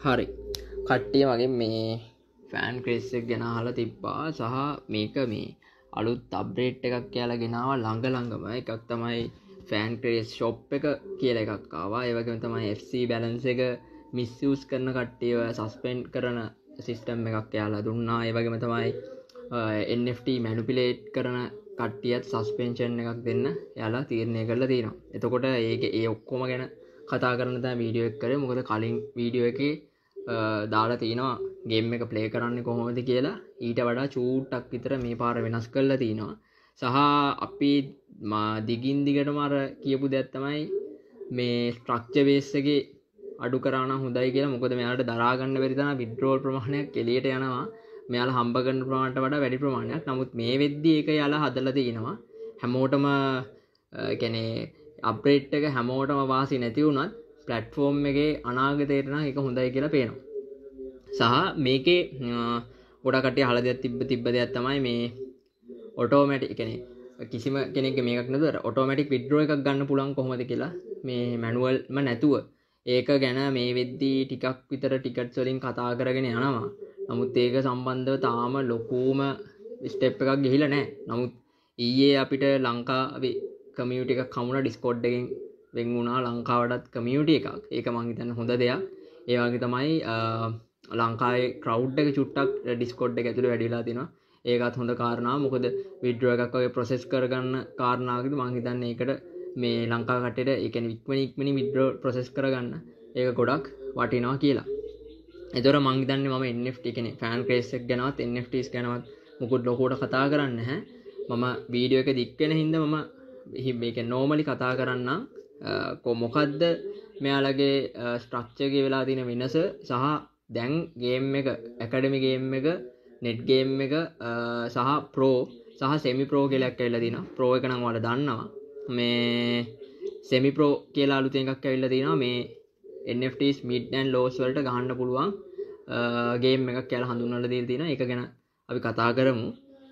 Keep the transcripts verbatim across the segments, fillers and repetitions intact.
හරි කට්ටිය මගේ මේ ෆෑන් ක්‍රේස් එක ගැන අහලා තිබ්බා සහ මේක මේ අලුත් අප්ඩේට් එකක් කියලා ගෙනාවා ළඟ ළඟම එකක් තමයි ෆෑන් ක්‍රේස් ෂොප් එක කියලා එකක් ආවා. ඒ වගේම තමයි එෆ් සී බැලන්ස් එක මිස්යූස් කරන කට්ටියව සස්පෙන්ඩ් කරන සිස්ටම් එකක් කියලා දුන්නා. ඒ වගේම තමයි එන් එෆ් ටී මැනිපියුලේට් කරන කට්ටියත් සස්පෙන්ෂන් එකක් දෙන්න එයාලා තීරණය කරලා තියෙනවා. එතකොට ඒක ඒ ඔක්කොම ගැන කතා කරන්න තමයි වීඩියෝ එක කරේ. මොකද කලින් වීඩියෝ එකේ දාලා තිනවා ගේම් එක ප්ලේ කරන්නේ කොහොමද කියලා. ඊට වඩා චූට්ටක් විතර මේ පාර වෙනස් කරලා තිනවා. සහ අපි දිගින් දිගටම අර කියපු දෙයක් තමයි මේ ස්ට්‍රක්චර් බේස් එකේ අඩු කරා නම් හොඳයි කියලා. මොකද මෙයාලට දරා ගන්න බැරි තරම් විඩ්‍රෝල් ප්‍රමාණයක් එළියට යනවා. මෙයාලා හම්බ කරන ප්‍රමාණයට වඩා වැඩි ප්‍රමාණයක්. නමුත් මේ වෙද්දී ඒක යාලා හදලා තිනවා. හැමෝටම කියන්නේ අප්ඩේට් එක හැමෝටම වාසි නැති වුණත් ප්ලැට්ෆෝම් එකේ අනාගතයට නම් ඒක හොඳයි කියලා පේනවා. සහ මේකේ ගොඩක් කට්ටිය අහලා දෙයක් තිබ්බ තිබ්බ දෙයක් තමයි මේ ඔටෝමැටික් කියන්නේ කිසිම කෙනෙක්ගේ මේකක් නේද ඔටෝමැටික් විත්ඩ්‍රෝ එකක් ගන්න පුළුවන් කොහොමද කියලා මේ මැනුවල්ම නැතුව ඒක ගැන මේ වෙද්දී ටිකක් විතර ටිකට්ස් වලින් කතා කරගෙන යනවා. නමුත් ඒක සම්බන්ධව තාම ලොකුම ස්ටෙප් එකක් ගිහිලා නැහැ. නමුත් ඊයේ අපිට ලංකාවේ කමියුනිටි එකක් හමුණා ඩිස්කෝඩ් එකෙන් වෙන් වුණා ලංකාවටත් කමියුනිටි එකක්. ඒක මං හිතන්නේ හොඳ දෙයක්. ඒ වගේ තමයි ලංකාවේ ක්‍රවුඩ් එක චුට්ටක් ඩිස්කෝඩ් එක ඇතුලේ වැඩි වෙලා තිනවා. ඒකත් හොඳ කාරණාවක්. මොකද විඩ්‍රෝ එකක් වගේ ප්‍රොසෙස් කරගන්න කාරණාවකදී මං හිතන්නේ ඒකට මේ ලංකාව කට්ටියට ඒ කියන්නේ ඉක්මනින් ඉක්මනින් විඩ්‍රෝ ප්‍රොසෙස් කරගන්න ඒක ගොඩක් වටිනවා කියලා. ඒතර මං හිතන්නේ මම එන් එෆ් ටී කියන්නේ ෆෑන් ක්‍රේස් එක ගැනවත් එන් එෆ් ටීස් ගැනවත් මොකුත් ලොකුවට කතා කරන්නේ නැහැ. මම වීඩියෝ එක දික් වෙන හින්දා මම මේක නෝමලි කතා කරන්නම්. කො මොකද්ද මෙයාලගේ ස්ට්‍රක්චර් එකේ වෙලා තියෙන වෙනස සහ දැන් ගේම් එක ඇකඩමි ගේම් එක නෙට් ගේම් එක සහ ප්‍රෝ සහ සෙමි ප්‍රෝ කියලා එකක් ඇවිල්ලා තිනවා. ප්‍රෝ එක නම් ඔයාලා දන්නවා. මේ සෙමි ප්‍රෝ කියලා අලුතෙන් එකක් ඇවිල්ලා තිනවා. මේ N F Ts mid and lows වලට ගහන්න පුළුවන් ගේම් එකක් කියලා හඳුන්වලා දීලා තිනවා. ඒක ගැන අපි කතා කරමු.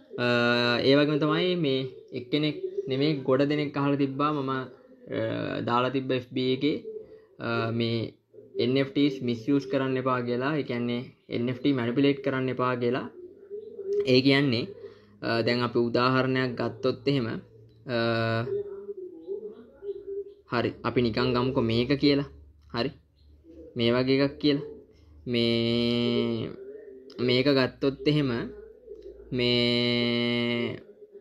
ඒ වගේම තමයි මේ එක්කෙනෙක් නෙමෙයි ගොඩ දෙනෙක් අහලා තිබ්බා මම දාලා තිබ්බ එෆ් බී එකේ මේ එන් එෆ් ටීස් මිස්යූස් කරන්න එපා කියලා. ඒ කියන්නේ එන් එෆ් ටී මැනිපියුලේට් කරන්න එපා කියලා. ඒ කියන්නේ දැන් අපි උදාහරණයක් ගත්තොත් එහෙම හරි අපි නිකන් ගමුකෝ මේක කියලා. හරි මේ වගේ එකක් කියලා. මේ මේක ගත්තොත් එහෙම මේ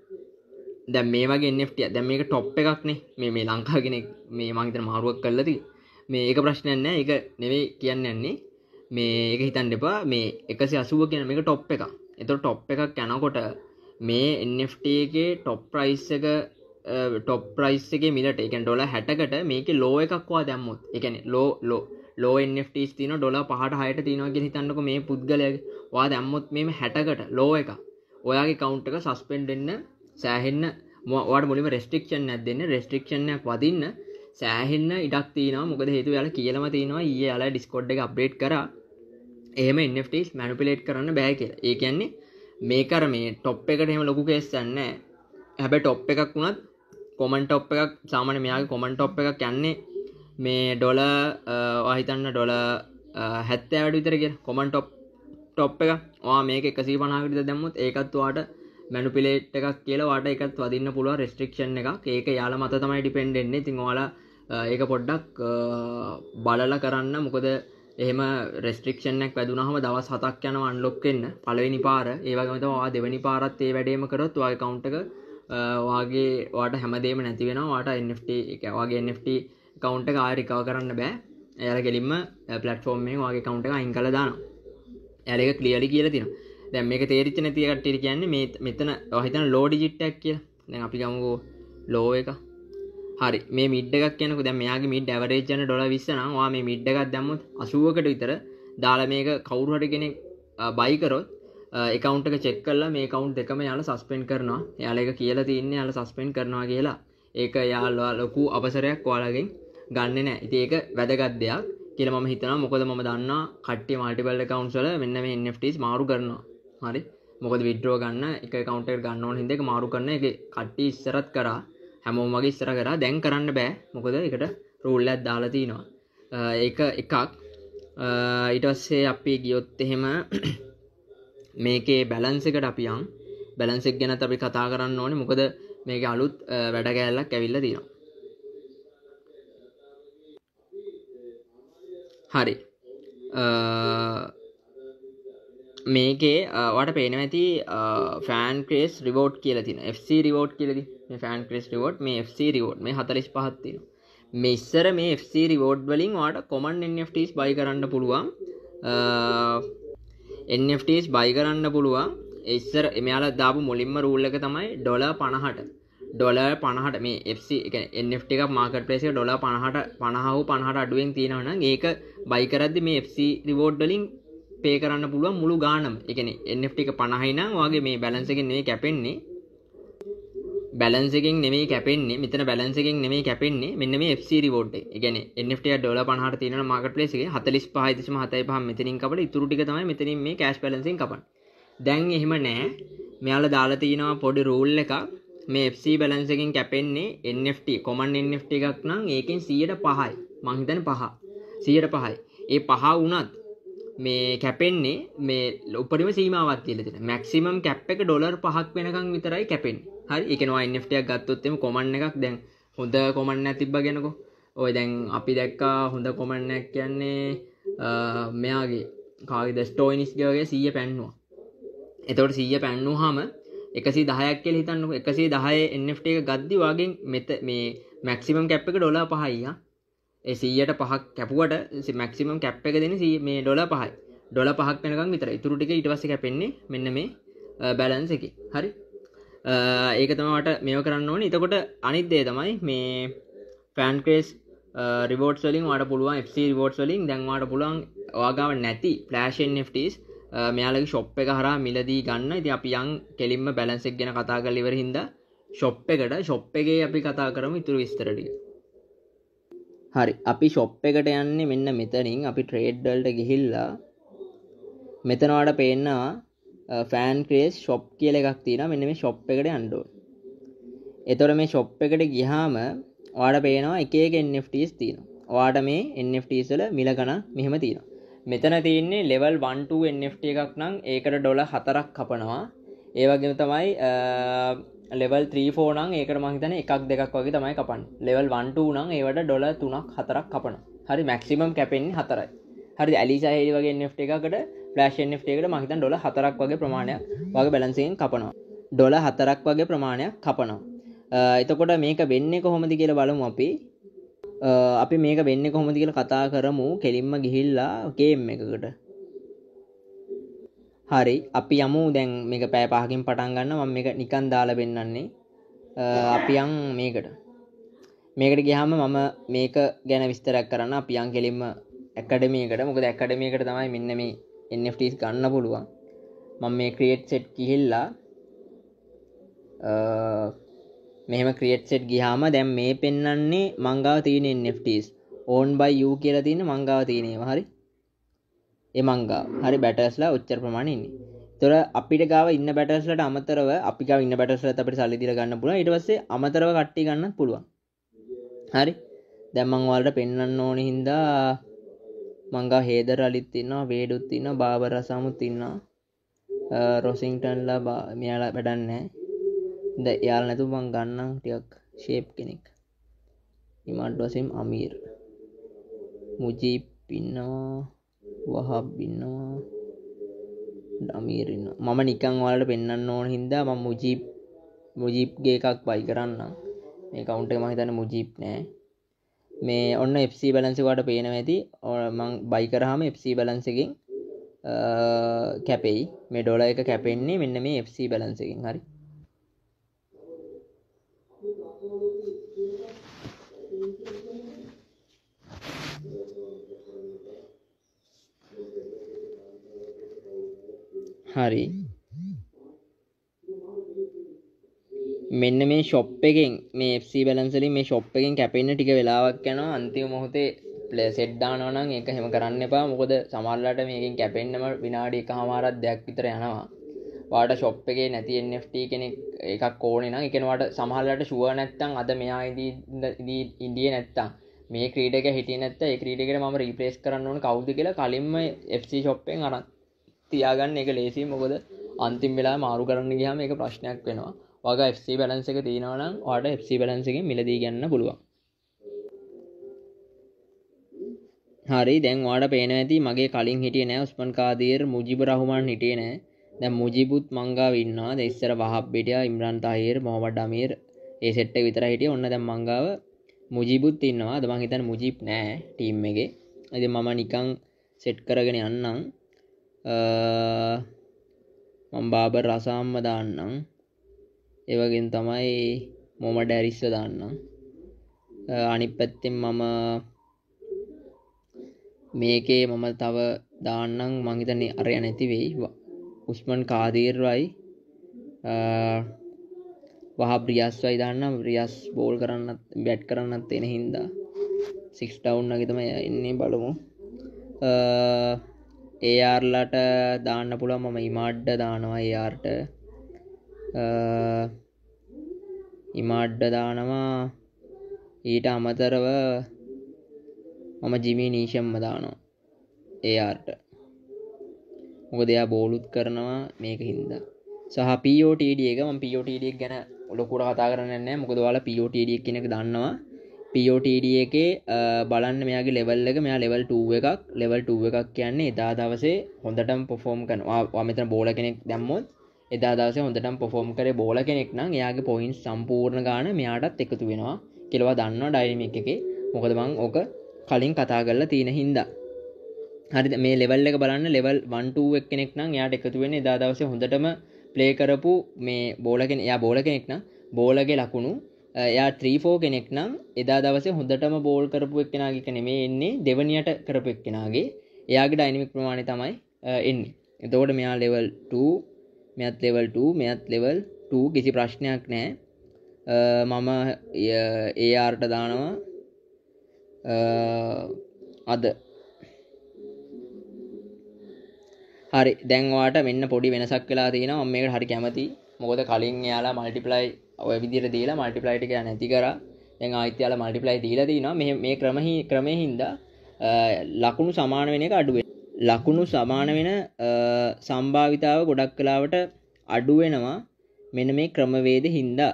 දැන් මේ වගේ එන් එෆ් ටී දැන් මේක টොප් එකක් නේ. මේ මේ ලංකාව කෙනෙක් මේ මං හිතන මාරුවක් කළා තියෙන්නේ. මේ ඒක ප්‍රශ්නයක් නෑ. ඒක නෙවෙයි කියන්නේ යන්නේ. මේ ඒක හිතන්න එපා. මේ එකසිය අසූව කියන මේක টොප් එකක්. ඒතකොට টොප් එකක් යනකොට මේ එන් එෆ් ටී එකේ টොප් ප්‍රයිස් එක টොප් ප්‍රයිස් එකේ මිලට ඒ කියන්නේ ඩොලර් හැටකට මේකේ ලෝ එකක් වා දැම්මොත් ඒ කියන්නේ ලෝ ලෝ ලෝ එන් එෆ් ටීස් තියෙනවා ඩොලර් පහට හයට තියෙනවා කියලා හිතන්නකො මේ පුද්ගලයාගේ වා දැම්මොත් මේ හැටකට ලෝ එකක් ඔයාගේ account එක සස්පෙන්ඩ් වෙන්න සෑහෙන්න ඔයාලට මුලින්ම රෙස්ට්‍රික්ෂන් එකක් දෙන්න රෙස්ට්‍රික්ෂන් එකක් වදින්න සෑහෙන්න ඉඩක් තියෙනවා. මොකද හේතුව යාලා කියලාම තියෙනවා ඊයේ යාලා Discord එක අප්ඩේට් කරා එහෙම එන් එෆ් ටීස් මැනිපියුලේට් කරන්න බෑ කියලා. ඒ කියන්නේ මේක අර මේ টොප් එකට එහෙම ලොකු කේස් එකක් නැහැ. හැබැයි টොප් එකක් වුණත් කොමන් টොප් එකක් සාමාන්‍ය මෙයාගේ කොමන් টොප් එකක් යන්නේ මේ ඩොලර් ඔයා හිතන්න ඩොලර් හැත්තෑවට විතර කියලා කොමන් টොප් টොප් එක. ඔයා මේක එකසිය පනහකට විතර දැම්මොත් ඒකත් ඔයාට මැනිපියුලේට් එකක් කියලා ඔයාට ඒකත් වදින්න පුළුවන් රෙස්ට්‍රික්ෂන් එකක්. ඒක යාලා මත තමයි ඩිපෙන්ඩ් වෙන්නේ. ඉතින් ඔයාලා ඒක පොඩ්ඩක් බලලා කරන්න. මොකද එහෙම රෙස්ට්‍රික්ෂන් එකක් වැදුනහම දවස් හතක් යනවා අන්ලොක් වෙන්න පළවෙනි පාර. ඒ වගේම තමයි ඔයා දෙවෙනි පාරත් ඒ වැඩේම කරොත් ඔයාගේ account එක ඔයාගේ ඔයාට හැමදේම නැති වෙනවා. ඔයාට එන් එෆ් ටී එක ඔයාගේ එන් එෆ් ටී account එක ආයෙ රිකවර් කරන්න බෑ. එයාලා ගෙලින්ම platform එකෙන් ඔයාගේ account එක අයින් කරලා දානවා. එයාලා ඒක ක්ලියර්ලි කියලා තියෙනවා. දැන් මේක තේරිච්ච නැති කට්ටියට කියන්නේ මේ මෙතන ඔයා හිතන ලෝ ඩිජිට් එකක් කියලා. දැන් අපි ගමුකෝ ලෝ එක. හරි මේ මිඩ් එකක් කියනකො දැන් මෙයාගේ මිඩ් ඇවරේජ් යන ඩොලර් විස්ස නම් ඔයා මේ මිඩ් එකක් දැම්මොත් අසූවකට විතර දාලා මේක කවුරු හරි කෙනෙක් බයි කරොත් account එක check කරලා මේ account දෙකම යාලා suspend කරනවා. එයාලා ඒක කියලා තින්නේ යාලා suspend කරනවා කියලා. ඒක යාලා ලොකු අවසරයක් ඔයාලගෙන් ගන්නෙ නැහැ. ඉතින් ඒක වැදගත් දෙයක් කියලා මම හිතනවා. මොකද මම දන්නවා කට්ටිය multiple accounts වල මෙන්න මේ එන් එෆ් ටීස් මාරු කරනවා. හරි මොකද විඩ්‍රෝ ගන්න එක account එකකට ගන්න ඕන හින්දා ඒක මාරු කරන එක කට්ටිය ඉස්සරත් කරා හැමෝම වගේ ඉස්සර කරා දැන් කරන්න බෑ මොකද ඒකට රූල් එකක් දාලා තිනවා ඒක එකක් ඊට පස්සේ අපි ගියොත් එහෙම මේකේ බැලන්ස් එකට අපි යන් බැලන්ස් එක ගැනත් අපි කතා කරන්න ඕනේ. මොකද මේකේ අලුත් වැඩ කෑල්ලක් ඇවිල්ලා තියෙනවා. හරි. මේකේ ඔයාලට පේනවා ඇති ෆෑන් ක්‍රේස් රිවෝඩ් කියලා තියෙනවා. එෆ් සී රිවෝඩ් කියලා තියෙනවා. මේ ෆෑන් ක්‍රේස් රිවෝඩ් මේ එෆ් සී රිවෝඩ් මේ හතළිස් පහක් තියෙනවා. මේ ඉස්සර මේ එෆ් සී රිවෝඩ් වලින් ඔයාලට common N F Ts buy කරන්න පුළුවන්. එන් එෆ් ටීස් buy කරන්න පුළුවන්. ඉස්සර මෙයාලා දාපු මුලින්ම රූල් එක තමයි ඩොලර් පනහට. ඩොලර් පනහට මේ එෆ් සී ඒ කියන්නේ එන් එෆ් ටී එකක් මාකට් ප්ලේස් එක ඩොලර් පනහට පනහ හෝ පනහට අඩුවෙන් තියෙනවා නම් ඒක buy කරද්දි මේ එෆ් සී රිවෝඩ් වලින් පේ කරන්න පුළුවන් මුළු ගානම. ඒ කියන්නේ එන් එෆ් ටී එක පනහයි නම් ඔයාගේ මේ බැලන්ස් එකෙන් නෙමෙයි කැපෙන්නේ. බැලන්ස් එකෙන් නෙමෙයි කැපෙන්නේ. මෙතන බැලන්ස් එකෙන් නෙමෙයි කැපෙන්නේ. මෙන්න මේ එෆ් සී රිවෝඩ් එක. ඒ කියන්නේ එන් එෆ් ටී එක ඩොලර් පනහට තියෙනවා මාකට් ප්ලේස් එකේ හතළිස් පහයි දශම හතයි පහ මෙතනින් කපලා ඉතුරු ටික තමයි මෙතනින් මේ කෑෂ් බැලන්ස් එකෙන් කපන්නේ. දැන් එහෙම නෑ. මෙයාලා දාලා තියෙනවා පොඩි රූල් එකක්. මේ එෆ් සී බැලන්ස් එකෙන් කැපෙන්නේ N F T common N F T එකක් නම් ඒකෙන් සීයට පහයි. මං හිතන්නේ පහ. සීයට පහයි. ඒ පහ වුණත් මේ කැපෙන්නේ මේ උපරිම සීමාවක් තියලා තියෙනවා. මැක්සිමම් කැප් එක ඩොලර් පහක් වෙනකන් විතරයි කැපෙන්නේ. හරි. ඒ කියන්නේ එන් එෆ් ටී එකක් ගත්තොත් එimhe common එකක් දැන් හොඳ common එකක් තිබ්බගෙනකෝ. ඔය දැන් අපි දැක්කා හොඳ common එකක් කියන්නේ මෙයාගේ කාගේද ස්ටෝයිනිස් වගේ සීය පැන්නුවා. එතකොට සීය පැන්නුවාම එකසිය දහයක් කියලා හිතන්නකෝ. එකසිය දහය එන් එෆ් ටී එක ගද්දි වාගෙන් මෙත මේ මැක්සිමම් කැප් එක ඩොලර් පහයි. ආ ඒ සීයට පහක් කැපුවට මැක්සිමම් කැප් එක දෙන්නේ මේ ඩොලර් පහයි. ඩොලර් පහක් වෙනකන් විතරයි. ඉතුරු ටික ඊට පස්සේ කැපෙන්නේ මෙන්න මේ බැලන්ස් එකේ. හරි. ඒක තමයි මට මේව කරන්න ඕනේ. එතකොට අනිත් දේ තමයි මේ ෆෑන් ක්‍රේස් රිවෝඩ්ස් වලින් ඔයාලට පුළුවන් එෆ් සී රිවෝඩ්ස් වලින් දැන් ඔයාලට පුළුවන් ඔයාගාව නැති ෆ්ලෑෂ් එන් එෆ් ටීස් මෙයාලගේ ෂොප් එක හරහා මිලදී ගන්න. ඉතින් අපි යන් කෙලින්ම බැලන්ස් එක ගැන කතා කරලා ඉවර හින්දා ෂොප් එකට ෂොප් එකේ අපි කතා කරමු ඉතුරු විස්තර ටික. හරි. අපි ෂොප් එකට යන්නේ මෙන්න මෙතනින්. අපි ට්‍රේඩ් වලට ගිහිල්ලා මෙතන ඔයාලට පේනවා ෆෑන් ක්‍රේස් ෂොප් කියලා එකක් තියෙනවා. මෙන්න මේ ෂොප් එකට යන්න ඕනේ. එතකොට මේ ෂොප් එකට ගියාම ඔයාලට පේනවා එක එක එන් එෆ් ටීස් තියෙනවා. ඔයාලට මේ එන් එෆ් ටීස් වල මිල ගණන් මෙහෙම තියෙනවා. මෙතන තියෙන්නේ level one two N F T එකක් නම් ඒකට ඩොලර් හතරක් කපනවා. ඒ වගේම තමයි level three four නම් ඒකට මම හිතන්නේ එකක් දෙකක් වගේ තමයි කපන්නේ. level one two නම් ඒවට ඩොලර් තුනක් හතරක් කපනවා. හරි. maximum කැපෙන්නේ හතරයි. හරිද? ඇලිසා හේලි වගේ එන් එෆ් ටී එකකට ෆ්ලෑෂ් එන් එෆ් ටී එකකට මම හිතන්නේ ඩොලර් හතරක් වගේ ප්‍රමාණයක් වගේ බැලන්ස් එකෙන් කපනවා. ඩොලර් හතරක් වගේ ප්‍රමාණයක් කපනවා. එතකොට මේක වෙන්නේ කොහොමද කියලා බලමු අපි. අපි මේක වෙන්නේ කොහොමද කියලා කතා කරමු. කෙලින්ම ගිහිල්ලා ගේම් එකකට. හරි. අපි යමු දැන් මේක පැය පහකින් පටන් ගන්නවා. මම මේක නිකන් දාලා පෙන්නන්නේ. අපි යන් මේකට. මේකට ගියාම මම මේක ගැන විස්තරයක් කරන්න. අපි යන් කෙලින්ම ඇකඩමි එකට. මොකද ඇකඩමි එකට තමයි මෙන්න මේ එන් එෆ් ටීස් ගන්න පුළුවන්. මම මේ ක්‍රියේට් සෙට් ගිහිල්ලා මෙහෙම ක්‍රියේට් සෙට් ගියාම දැන් මේ පෙන්වන්නේ මං ගාව තියෙන N F Ts owned by you කියලා තියෙන මං ගාව තියෙන ඒවා. හරි. ඒ මං ගාව. හරි. බැටර්ස්ලා ඔච්චර ප්‍රමාණෙ ඉන්නේ. ඒතර අපිට ගාව ඉන්න බැටර්ස්ලාට අමතරව අපි ගාව ඉන්න බැටර්ස්ලාට අපිට සල්ලි දීලා ගන්න පුළුවන්. ඊට පස්සේ අමතරව කට්ටිය ගන්නත් පුළුවන්. හරි. දැන් මං ඔයාලට පෙන්වන්න ඕනේ හින්දා මං ගාව හේදර් අලිත් ඉන්නවා, වේඩුත් ඉන්නවා, බාබර් රසාමුත් ඉන්නවා. රොසින්ටන්ලා මෙයාලා වැඩක් නැහැ. දැන් යාළ නැතුව මං ගන්නම් ටිකක් ෂේප් කෙනෙක්. ඉමාඩ් වසීම් අමීර්. මුජීබ් ඉන්නවා. වහබ් ඉන්නවා. අමීර් ඉන්නවා. මම නිකන් ඔයාලට පෙන්වන්න ඕන හින්දා මම මුජීබ් මුජීබ්ගේ එකක් buy කරන්නම්. මේ account එක මම හිතන්නේ මුජීබ් නෑ. මේ ඔන්න එෆ් සී බැලන්ස් එක ඔයාලට පේනවා ඇති. මම buy කරාම එෆ් සී බැලන්ස් එකෙන් කැපෙයි. මේ ඩොලර් එක කැපෙන්නේ මෙන්න මේ එෆ් සී බැලන්ස් එකෙන්. හරි. හරි. මෙන්න මේ ෂොප් එකෙන් මේ එෆ් සී බැලන්ස් වලින් මේ ෂොප් එකෙන් කැපෙන්න ටික වෙලාවක් යනවා. අන්තිම මොහොතේ ප්ලේ සෙට් දානවා නම් ඒක හැම කරන්න එපා. මොකද සමහරලාට මේකෙන් කැපෙන්නම විනාඩි එකමාරක් දෙකක් විතර යනවා. ඔයාලට ෂොප් එකේ නැති එන් එෆ් ටී කෙනෙක් එකක් ඕනේ නම් ඒ කියන්නේ ඔයාලට සමහරලාට ෂුවර් නැත්තම් අද මෙයා ඉදී ඉන්දියේ නැත්තම් මේ ක්‍රීඩක හිටියේ නැත්නම් ඒ ක්‍රීඩකයට මම රීප්ලේස් කරන්න ඕන කවුද කියලා කලින්ම එෆ් සී shop එකෙන් අරන් තියාගන්න එක ලේසියි. මොකද අන්තිම වෙලාවේ මාරු කරන්න ගියාම ඒක ප්‍රශ්නයක් වෙනවා. ඔයාගේ එෆ් සී බැලන්ස් එක තියෙනවා නම් ඔයාට එෆ් සී බැලන්ස් එකෙන් මිලදී ගන්න පුළුවන්. හරි දැන් ඔයාලට පේනවා ඇති මගේ කලින් හිටියේ නෑ උස්මන් කාදීර් මුජිබුර් රහ්මාන් හිටියේ නෑ. දැන් මුජිබුත් මංගාව ඉන්නවා. දැන් ඉස්සර වහබ් හිටියා ඉම්රාන් තාහිර් මොහමඩ් අමීර් ඒ සෙට් එක විතරයි හිටියේ. ඔන්න දැන් මංගාව මුජිබුත් ඉන්නවා. අද මං හිතන්නේ මුජිබ් නෑ ටීම් එකේ. ඉතින් මම නිකන් සෙට් කරගෙන යන්නම්. මම බාබර් රසාම්ම දාන්නම්. ඒ වගේම තමයි මොහමඩ් හැරිස්ව දාන්නම්. අනිත් පැත්තෙන් මම මේකේ මම තව දාන්නම්. මං හිතන්නේ අරය නැති වෙයි. උස්මන් කාදීර්වයි වහබ් රියාස්වයි දාන්නම්. රියාස් බෝල් කරන්නත් බැට් කරන්නත් තියෙන හින්දා සික්ස් ඩවුන් වගේ තමයි ඉන්නේ. බලමු. ඒ ආර්ලට දාන්න පුළුවන්. මම ඉමාඩ්ඩ දානවා. ඒ ආර්ට ඉමාඩ්ඩ දානවා. ඊට අමතරව මම ජිමි නීෂම්ම දානවා ඒ ආර්ට. මොකද එයා බෝලුත් කරනවා මේක හින්දා. සහ පී ඕ ටී ඩී එක මම පී ඕ ටී ඩී එක ගැන ලොකුට කතා කරන්නේ නැහැ. මොකද ඔයාලා පී ඕ ටී ඩී එක කියන එක දන්නවා. පී ඕ ටී ඩී එකේ බලන්න මෙයාගේ ලෙවල් එක. මෙයා ලෙවල් टू එකක්. ලෙවල් टू එකක් කියන්නේ එදා දවසේ හොඳටම perform කරනවා. ඔයා මෙතන බෝලර් කෙනෙක් දැම්මොත් එදා දවසේ හොඳටම perform කරේ බෝලර් කෙනෙක් නම් එයාගේ points සම්පූර්ණ ගාන මෙයාටත් එකතු වෙනවා කියලා දන්නවා ඩයිනමික් එකේ. මොකද මම ඕක කලින් කතා කරලා තියෙන හින්දා. හරිද? මේ ලෙවල් එක බලන්න ලෙවල් वन टू එක කෙනෙක් නම් එයාට එකතු වෙන්නේ එදා දවසේ හොඳටම ප්ලේ කරපු මේ බෝලර් කෙනෙක්. එයා බෝලර් කෙනෙක් නම් බෝලර්ගේ ලකුණු එයා थ्री फोर කෙනෙක් නම් එදා දවසේ හොඳටම බෝල් කරපු එක්කෙනාගේ එක නෙමෙයි එන්නේ දෙවනියට කරපු එක්කෙනාගේ. එයාගේ ඩයිනමික් ප්‍රමාණය තමයි එන්නේ. එතකොට මෙයා ලෙවල් टू මෙයාත් ලෙවල් टू මෙයාත් ලෙවල් टू කිසි ප්‍රශ්නයක් නැහැ. මම ඒ ආර්ට දානවා අද. හරි දැන් ඔයාට මෙන්න පොඩි වෙනසක් වෙලා තියෙනවා. මම මේකට හරි කැමතියි. මොකද කලින් එයාලා මල්ටිප්ලයි ඔය විදිහට දීලා මල්ටිප්ලයි ටික නැති කරා. දැන් ආයෙත් එයාලා මල්ටිප්ලයි දීලා තිනවා. මේ මේ ක්‍රමෙහි ක්‍රමෙ හින්දා ලකුණු සමාන වෙන එක අඩු වෙනවා. ලකුණු සමාන වෙන සම්භාවිතාව ගොඩක් වෙලාවට අඩු වෙනවා මෙන්න මේ ක්‍රමවේද හින්දා.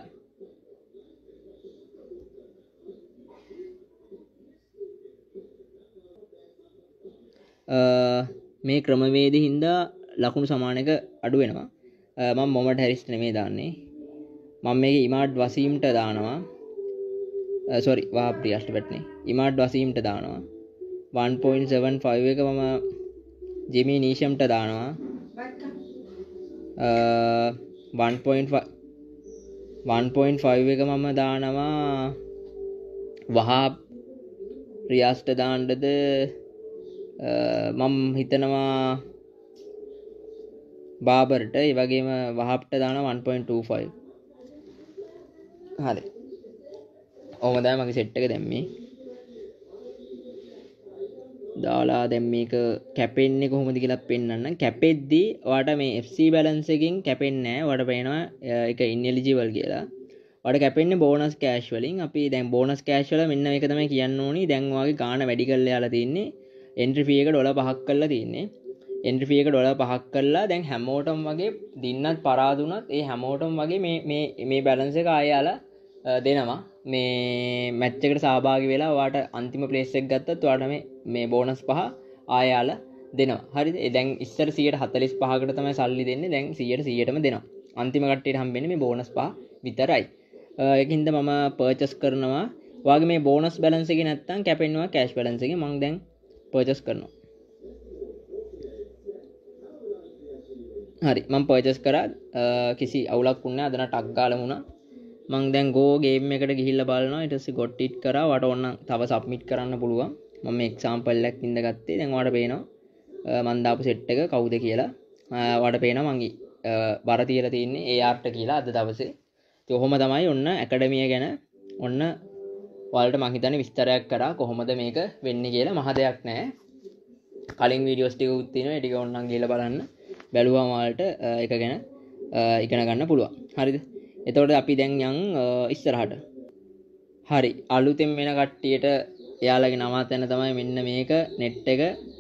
මේ ක්‍රමවේද හින්දා ලකුණු සමාන එක අඩු වෙනවා. මම මොහමඩ් හැරිස් නෙමෙයි දාන්නේ. මම මේක ඉමාඩ් වසීම්ට දානවා. සෝරි වහබ් රියාස්ට බැට්නේ. ඉමාඩ් වසීම්ට දානවා. वन पॉइंट सेवन फाइव එක මම ජිමි නීෂම්ට දානවා. वन पॉइंट फाइव එක මම දානවා වහබ් රියාස්ට දාන්නද මම හිතනවා බාබර්ට. ඒ වගේම වහබ්ට දානවා वन पॉइंट टू फाइव. හරි. ඔහොම තමයි මගේ සෙට් එක දැම්මේ. දාලා දැන් මේක කැපෙන්නේ කොහොමද කියලා පෙන්නන්න. කැපෙද්දී ඔයාට මේ එෆ් සී බැලන්ස් එකකින් කැපෙන්නේ නැහැ. ඔයාට පේනවා ඒක ඉන්එලිජිබල් කියලා. ඔයාට කැපෙන්නේ බෝනස් කෑෂ් වලින්. අපි දැන් බෝනස් කෑෂ් වල මෙන්න මේක තමයි කියන්න ඕනි. දැන් ඔයාගේ ගාණ වැඩි කරලා යාලා තින්නේ. එන්ට්‍රි ෆී එක ඩොලර් පහක් කරලා තින්නේ. එන්ට්‍රි ෆී එක ඩොලර් පහක් කරලා දැන් හැමෝටම වගේ දින්නත් පරාදුනත් ඒ හැමෝටම වගේ මේ මේ මේ බැලන්ස් එක ආයෙ යාලා දෙනවා. මේ මැච් එකට සහභාගී වෙලා ඔයාට අන්තිම ප්ලේස් එක ගත්තත් ඔයාට මේ මේ බෝනස් පහ ආයෙ යාලා දෙනවා. හරිද? ඒ දැන් ඉස්සර සියයට හතළිස් පහකට තමයි සල්ලි දෙන්නේ. දැන් සියයට සියයටම දෙනවා. අන්තිම කට්ටියට හම්බෙන්නේ මේ බෝනස් පහ විතරයි. ඒකින්ද මම පර්චේස් කරනවා. ඔයාගේ මේ බෝනස් බැලන්ස් එකේ නැත්තම් කැපෙනවා කෑෂ් බැලන්ස් එකේ. මම දැන් පර්චේස් කරනවා. හරි මම පර්චේස් කරා. කිසි අවුලක් වුණේ නැහැ. අදන ටක් ගාලා වුණා. මං දැන් ගෝ ගේම් එකට ගිහිල්ලා බලනවා. ඊට පස්සේ ගොට් ඉට් කරා. වට ඕන තව සබ්මිට් කරන්න පුළුවන්. මම මේ එක්සැම්පල් එකක් ඉඳ ගත්තේ. දැන් ඔයාලට පේනවා මම දාපු සෙට් එක කවුද කියලා. ඔයාලට පේනවා මං බර තියලා තින්නේ ඒ ආර්ට කියලා අද දවසේ. ඉතින් ඔහොම තමයි ඔන්න ඇකඩමිය ගැන ඔන්න ඔයාලට මං හිතන්නේ විස්තරයක් කරා කොහොමද මේක වෙන්නේ කියලා. මහ දෙයක් නැහැ. කලින් වීඩියෝස් ටික උත් තියෙනවා. ඒ ටික ඕනනම් ගිහලා බලන්න. බැලුවම ඔයාලට ඒක ගැන ඉගෙන ගන්න පුළුවන්. හරිද? එතකොට අපි දැන් යන් ඉස්සරහට. හරි අලුතෙන් වෙන කට්ටියට එයාලගේ නවාතැන තමයි මෙන්න මේක නෙට් එක